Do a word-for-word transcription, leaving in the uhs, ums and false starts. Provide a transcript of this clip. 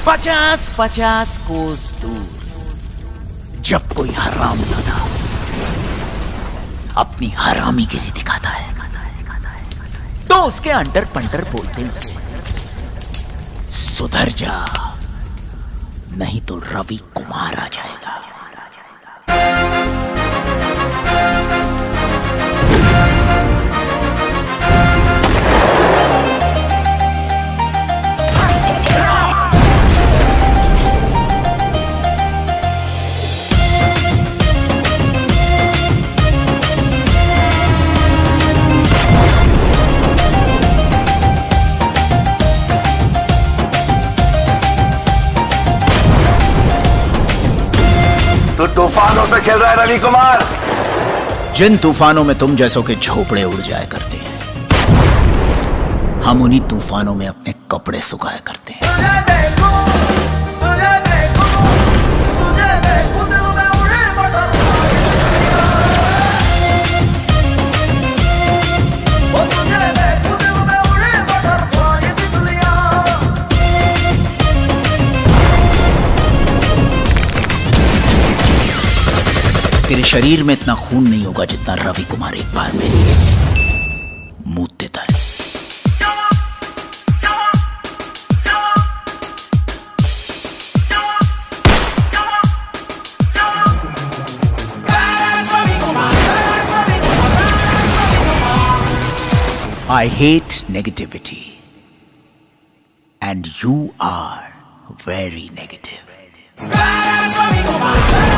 पचास पचास कोस दूर जब कोई हरामजादा अपनी हरामीगिरी दिखाता है तो उसके अंडर पंटर बोलते हैं उसे, सुधर जा नहीं तो रवि कुमार आ जाएगा। तो तूफानों से खेल रहा है रवि कुमार। जिन तूफानों में तुम जैसों के झोपड़े उड़ जाया करते हैं, हम उन्हीं तूफानों में अपने कपड़े सुखाया करते हैं। तेरे शरीर में इतना खून नहीं होगा जितना रवि कुमार एक बार में मूत देता है। I hate negativity and you are very negative.